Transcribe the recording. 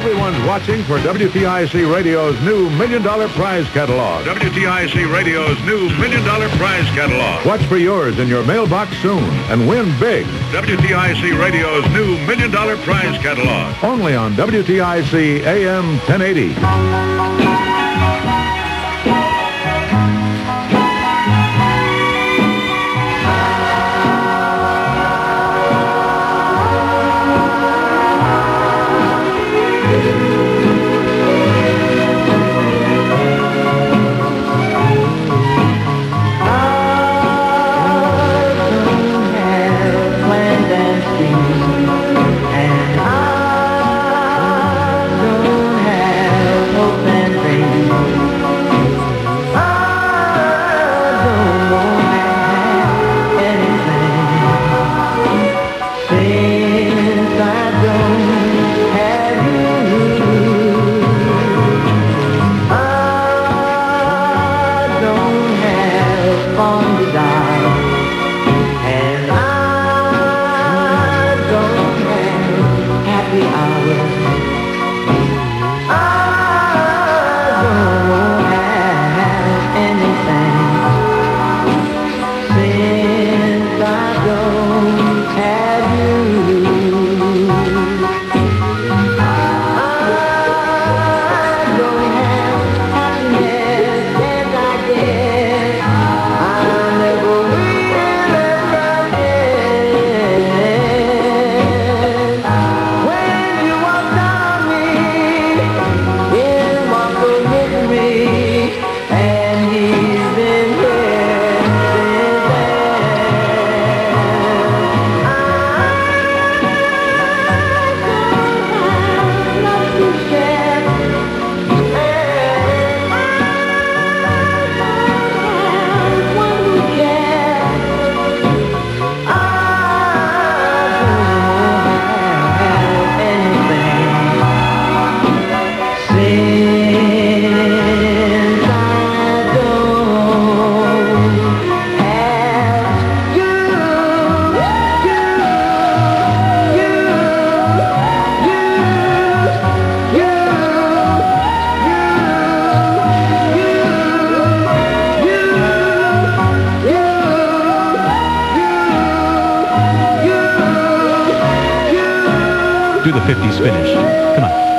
Everyone's watching for WTIC Radio's new $1 Million Prize Catalog. WTIC Radio's new $1 Million Prize Catalog. Watch for yours in your mailbox soon and win big. WTIC Radio's new $1 Million Prize Catalog. Only on WTIC AM 1080. Do the 50s finish. Come on.